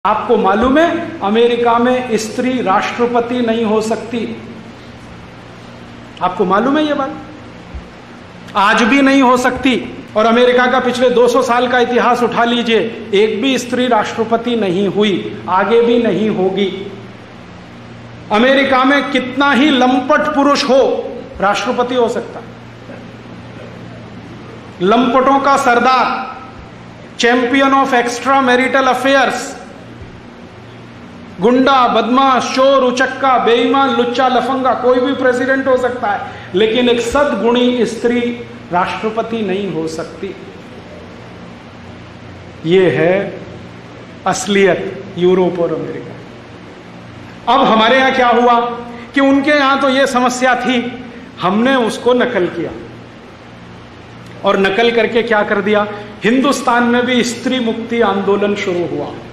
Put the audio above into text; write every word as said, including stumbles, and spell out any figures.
आपको मालूम है अमेरिका में स्त्री राष्ट्रपति नहीं हो सकती। आपको मालूम है ये बात? आज भी नहीं हो सकती। और अमेरिका का पिछले दो सौ साल का इतिहास उठा लीजिए, एक भी स्त्री राष्ट्रपति नहीं हुई, आगे भी नहीं होगी। अमेरिका में कितना ही लंपट पुरुष हो, राष्ट्रपति हो सकता। लंपटों का सरदार, champion of extramarital affairs, गुंडा, बदमाश, चोर, उचक्का, बेईमान, लुच्चा, लफंगा, कोई भी प्रेसिडेंट हो सकता है, लेकिन एक सद्गुणी स्त्री राष्ट्रपति नहीं हो सकती। यह है असलियत यूरोप और अमेरिका। अब हमारे यहां क्या हुआ कि उनके यहां तो यह समस्या थी, हमने उसको नकल किया और नकल करके क्या कर दिया, हिंदुस्तान में भी स्त्री मुक्ति आंदोलन शुरू हुआ।